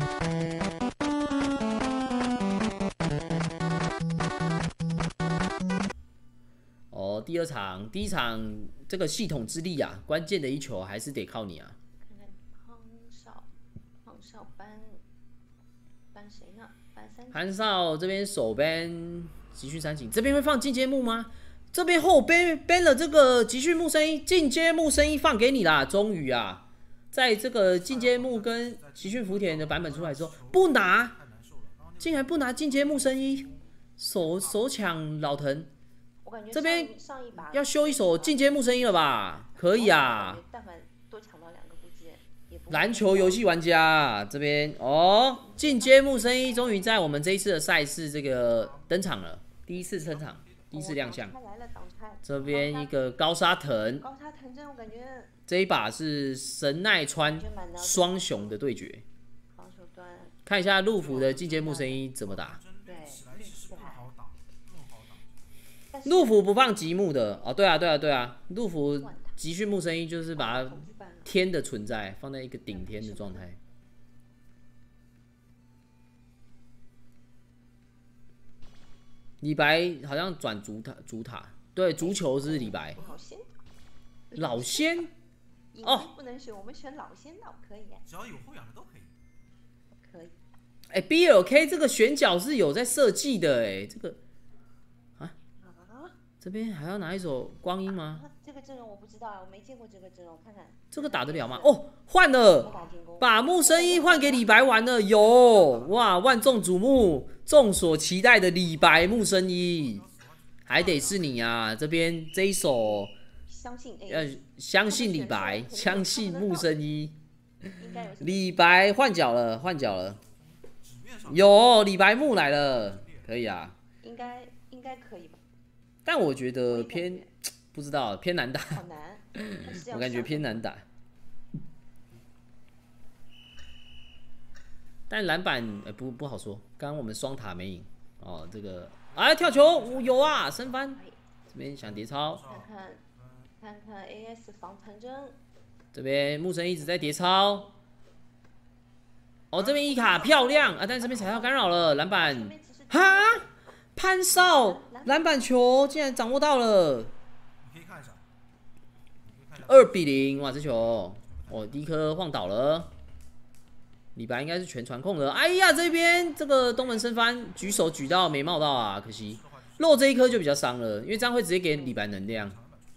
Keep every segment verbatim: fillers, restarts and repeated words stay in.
哦，第二场，第一场这个系统之力啊，关键的一球还是得靠你啊。 看看杭少，杭少搬搬谁呢？搬三。 韩少这边手 ban 集训三井，这边会放进阶木吗？这边后 ban ban 了这个集训木声音，进阶木声音放给你啦，终于啊，在这个进阶木跟集训福田的版本出来之后，不拿，竟然不拿进阶木声音，手手抢老藤。 我感觉这边上一把要修一手进阶木声音了吧？可以啊。 但凡多抢到两个，估计也不。 篮球游戏玩家这边哦，进阶木声音终于在我们这一次的赛事这个登场了，第一次登场，第一次亮相。这边一个高沙藤， 高沙藤真我感觉这一把是神奈川双雄的对决。 防守端看一下陆服的进阶木声音怎么打。陆服不放极木的哦，对啊，对啊，对啊，陆服集训木声音就是把它天的存在放在一个顶天的状态。李白好像转竹塔，竹塔对，足球是李白。老仙哦，不能选，我们选老仙的可以。 只要有后仰的都可以。 可以。 哎 ，B L K 这个选角是有在设计的哎，这个。这边还要拿一手光阴吗？ 啊、这个阵容我不知道，我没见过这个阵容，看看。 这个打得了吗？哦，换了，把木生一换给李白玩了，有哇，万众瞩目，众所期待的李白木生一，还得是你啊！这边这一手， 相信要相信李白，相信木生一。李白换角了，换角了，有李白木来了，可以啊。 应该应该可以吧。 但我觉得偏不知道偏难打， 好难， 我感觉偏难打。但篮板、欸、不不好说，刚刚我们双塔没赢哦。这个哎跳球有啊，升翻，这边想叠超， 看看看看 A S 防藤真， 这边木神一直在叠超。哦，这边一卡漂亮啊，但这边踩到干扰了篮板，哈。潘少篮板球竟然掌握到了， 你可以看一下， 二比零，哇，这球，哦，第一颗晃倒了，李白应该是全传控的，哎呀，这边这个东门升翻，举手举到没冒到啊，可惜漏这一颗就比较伤了，因为这样会直接给李白能量，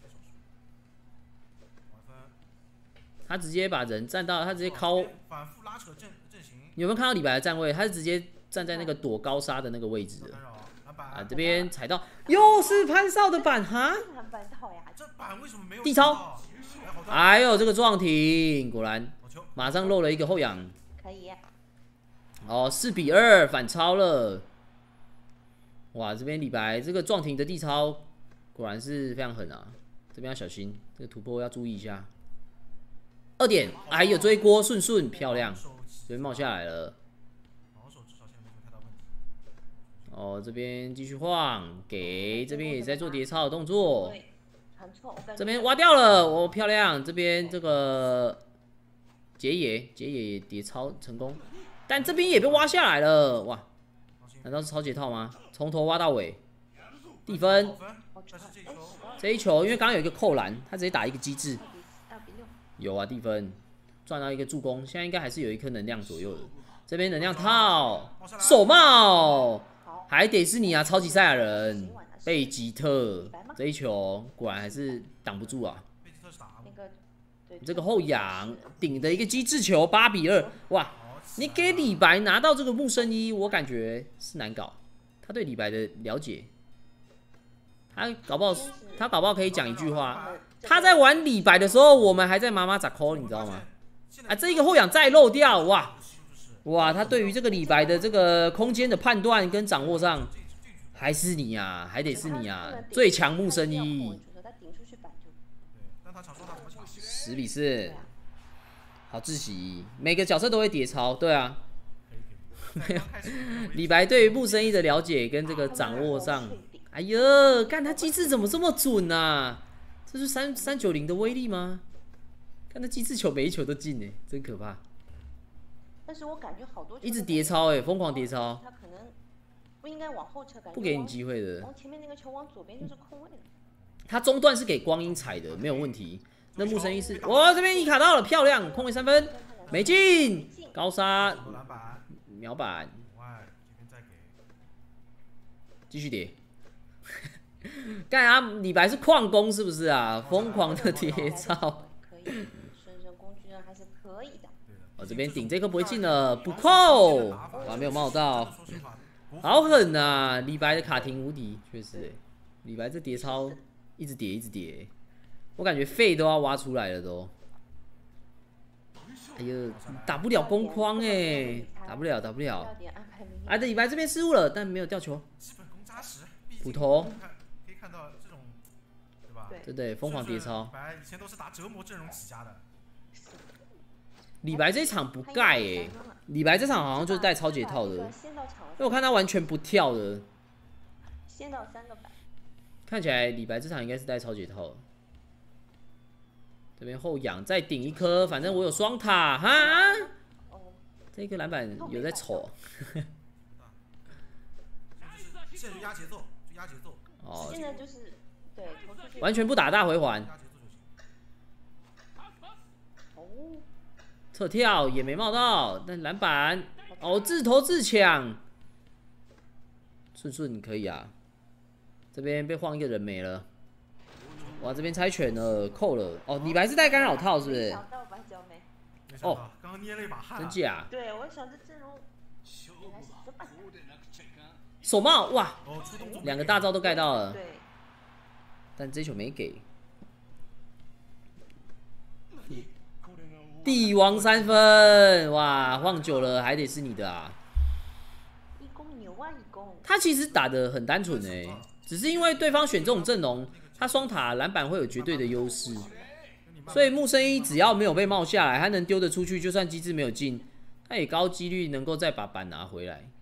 他直接把人站到，他直接敲， 反复拉扯阵阵型， 有没有看到李白的站位？他是直接站在那个躲高沙的那个位置的。啊，这边踩到，又是潘少的板哈， 这板为什么没有地超？哎呦，这个撞停，果然马上漏了一个后仰。 可以。 哦，四比二反超了。哇，这边李白这个撞停的地超果然是非常狠啊，这边要小心，这个突破要注意一下。二点，还有追锅顺顺漂亮，这边冒下来了。哦，这边继续晃，给这边也在做叠超的动作，这边挖掉了，哦，漂亮！这边这个杰野杰野也叠超成功，但这边也被挖下来了，哇！难道是超解套吗？从头挖到尾，地分。这一球因为刚刚有一个扣篮，他直接打一个机制，有啊，地分，赚到一个助攻，现在应该还是有一颗能量左右的。这边能量套手帽。还得是你啊，超级赛亚人贝吉特这一球果然还是挡不住啊！这个后仰顶的一个机智球，八比二，哇！你给李白拿到这个木生一，我感觉是难搞。他对李白的了解，他搞不好他搞不好可以讲一句话：他在玩李白的时候，我们还在妈妈咋抠，你知道吗？啊，这一个后仰再漏掉，哇！哇，他对于这个李白的这个空间的判断跟掌握上，还是你啊，还得是你啊，最强木生一，十比四，好窒息，每个角色都会叠超，对啊，李白对于木生一的了解跟这个掌握上，哎呦，看他机制怎么这么准啊？这是三三九零的威力吗？看他机制球每一球都进哎，真可怕。 但是我感觉好多一直叠超哎，疯狂叠超。 他可能不应该往后撤，感觉不给你机会的。 往前面那个球往左边就是空位的。 他中段是给光阴踩的，没有问题。那木生一是，哇，这边一卡到了，漂亮，空位三分，没进，高沙秒板，继续叠。干啊！李白是矿工是不是啊？疯狂的叠超。 可以，顺顺工具人还是可以的。 我这边顶这颗不会进了，补扣，哇，没有冒到，好狠啊！李白的卡停无敌，确实哎，李白这叠超一直叠一直叠，我感觉肺都要挖出来了都。哎呦，打不了攻框哎，打不了打不了。哎，这李白这边失误了，但没有掉球。捕头。 看到这种，对吧？ 对对，疯狂叠超。 李白以前都是打折磨阵容起家的。 李白这一场不盖哎，李白这场好像就是带超解套的，因为我看他完全不跳的。 先到三个板。 看起来李白这场应该是带超解套的。这边后仰再顶一颗，反正我有双塔哈。这个篮板有在丑。 现在就压节奏，就压节奏。 哦，现在就是对， 完全不打大回环，侧跳也没冒到，但篮板哦，自投自抢，顺顺可以啊。这边被晃一个人没了，哇，这边猜拳了，扣了哦。李白是带干扰套是不是？ 哦，刚刚捏了一把汗， 真假？ 对，我想这阵容原来是这么。 手帽哇，两个大招都盖到了，但这球没给。帝王三分，哇，晃久了还得是你的啊！ 一攻牛啊一攻！ 他其实打得很单纯哎，只是因为对方选这种阵容，他双塔篮板会有绝对的优势，所以木生一只要没有被冒下来，他能丢得出去，就算机制没有进，他也高几率能够再把板拿回来。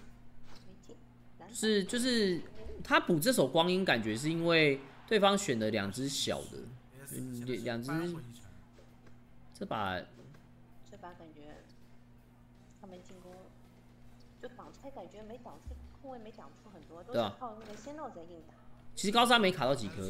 是就是他补这手光阴，感觉是因为对方选了两只小的，两只。这把这把感觉他们进攻就挡拆，感觉没挡出空位，没挡出很多，都是靠那个仙道在硬打。 其实高沙没卡到几颗。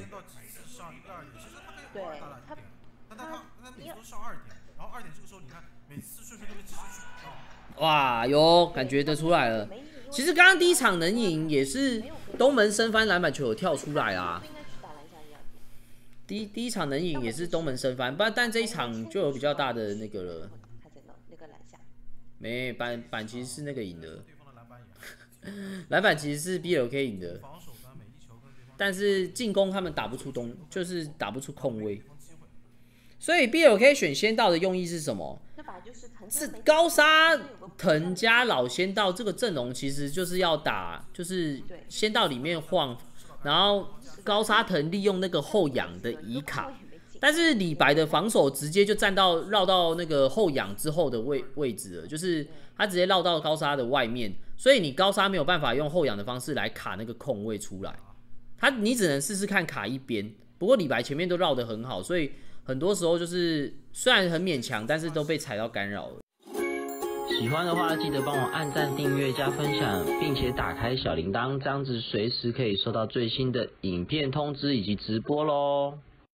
对，他但他他他每次都上二点，然后二点这个时候你看每次顺顺都被继续去。 哇，有感觉得出来了。其实刚刚第一场能赢也是东门升翻篮板球有跳出来啊。第一第一场能赢也是东门升翻，不然但这一场就有比较大的那个了。没板板其实是那个赢的，篮板其实是 B L K 赢的，但是进攻他们打不出东，就是打不出空位。所以 B L K 选仙道的用意是什么？是高沙藤加老仙道这个阵容，其实就是要打，就是仙道里面晃，然后高沙藤利用那个后仰的移卡，但是李白的防守直接就站到绕到那个后仰之后的位位置了，就是他直接绕到高沙的外面，所以你高沙没有办法用后仰的方式来卡那个空位出来，他你只能试试看卡一边。不过李白前面都绕得很好，所以很多时候就是虽然很勉强，但是都被踩到干扰了。喜欢的话，记得帮我按赞、订阅、加分享，并且打开小铃铛，这样子随时可以收到最新的影片通知以及直播咯。